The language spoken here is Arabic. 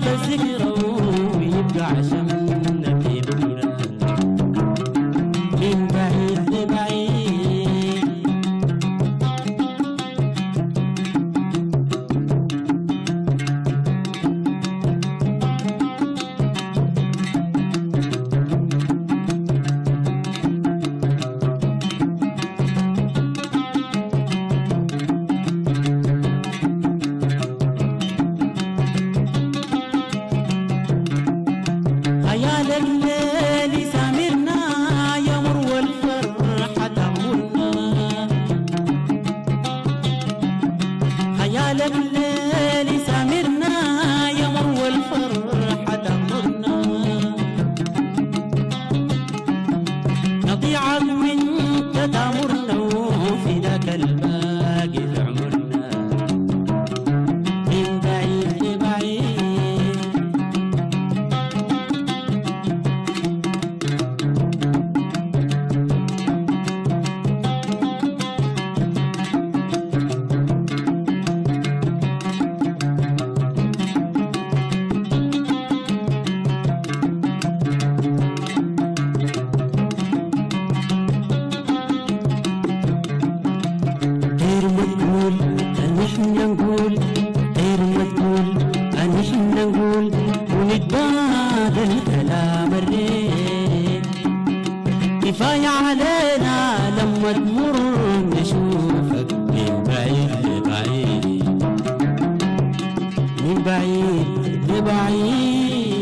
طاب ذكره ويبقى عشمنا في ذكرى من بعيد لبعيد. خيال الليل سامرنا يمر والفرحة تأمرنا، خيال الليل سامرنا يمر والفرحة تأمرنا، نضيعك وانت تأمرنا وفي ذاك الباقي في عمرنا من بعيد لبعيد. غير ما تقول احنا نقول، غير ما تقول احنا نقول ونتبادل كلام الريت. كفاية علينا لما تمر نشوفك من بعيد لبعيد، من بعيد لبعيد.